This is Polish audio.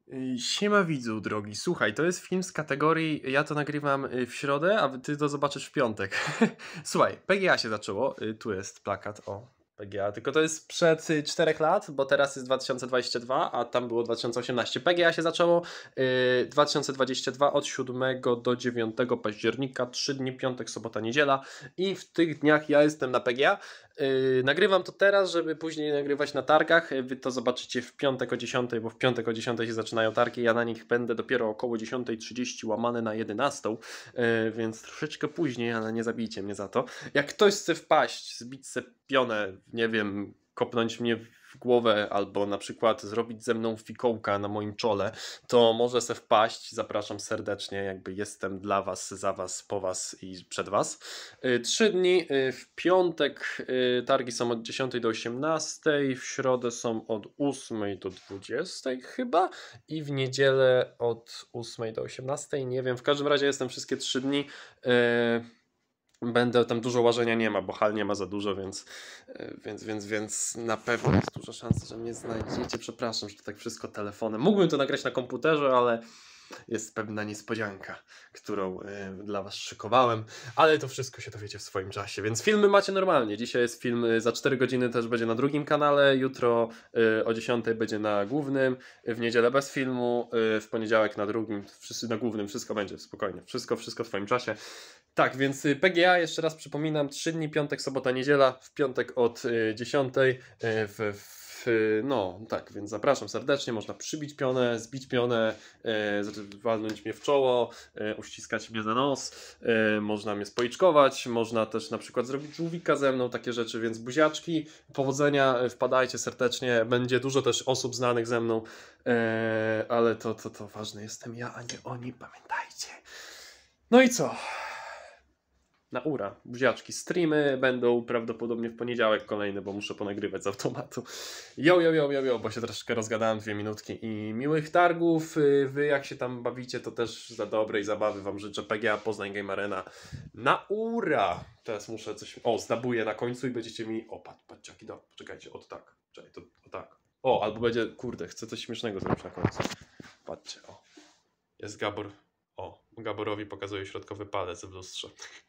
Siema widzu drogi, słuchaj, to jest film z kategorii ja to nagrywam w środę, a ty to zobaczysz w piątek. Słuchaj, PGA się zaczęło, tu jest plakat, o, PGA, tylko to jest sprzed 4 lat, bo teraz jest 2022, a tam było 2018. PGA się zaczęło 2022 od 7 do 9 października, 3 dni, piątek, sobota, niedziela i w tych dniach ja jestem na PGA. Nagrywam to teraz, żeby później nagrywać na targach. Wy to zobaczycie w piątek o 10, bo w piątek o 10 się zaczynają targi. Ja na nich będę dopiero około 10:30 łamane na 11, więc troszeczkę później, ale nie zabijcie mnie za to. Jak ktoś chce wpaść, zbić se pionę, nie wiem, kopnąć mnie w głowę albo na przykład zrobić ze mną fikołka na moim czole, to może se wpaść. Zapraszam serdecznie, jakby jestem dla was, za was, po was i przed was. 3 dni, w piątek targi są od 10 do 18, w środę są od 8 do 20 chyba i w niedzielę od 8 do 18, nie wiem, w każdym razie jestem wszystkie 3 dni. Będę tam dużo łażenia nie ma, bo hal nie ma za dużo, więc na pewno jest duża szansa, że mnie znajdziecie. Przepraszam, że to tak wszystko telefonem. Mógłbym to nagrać na komputerze, ale jest pewna niespodzianka, którą dla was szykowałem, ale to wszystko się dowiecie w swoim czasie, więc filmy macie normalnie. Dzisiaj jest film za 4 godziny, też będzie na drugim kanale, jutro o 10 będzie na głównym, w niedzielę bez filmu, w poniedziałek na drugim, wszyscy na głównym, wszystko będzie spokojnie, wszystko w swoim czasie. Tak, więc PGA, jeszcze raz przypominam, 3 dni, piątek, sobota, niedziela, w piątek od 10, no tak, więc zapraszam serdecznie, można przybić pionę, zbić pionę, walnąć mnie w czoło, uściskać mnie za nos, można mnie spoiczkować, można też na przykład zrobić żółwika ze mną, takie rzeczy, więc buziaczki, powodzenia, wpadajcie serdecznie, będzie dużo też osób znanych ze mną, ale to ważne jestem ja, a nie oni, pamiętajcie. No i co? Na ura, buziaczki. Streamy będą prawdopodobnie w poniedziałek kolejne, bo muszę ponagrywać z automatu. Jo, bo się troszeczkę rozgadałem 2 minutki i miłych targów. Wy jak się tam bawicie, to też za dobrej zabawy wam życzę. PGA Poznań Game Arena. Na ura! Teraz muszę coś... O, zdabuję na końcu i będziecie mi... O, patrzcie, jaki do... Poczekajcie, od tak. Czekaj, to o tak. O, albo będzie... Kurde, chcę coś śmiesznego zrobić na końcu. Patrzcie, o. Jest Gabor... O, Gaborowi pokazuje środkowy palec w lustrze.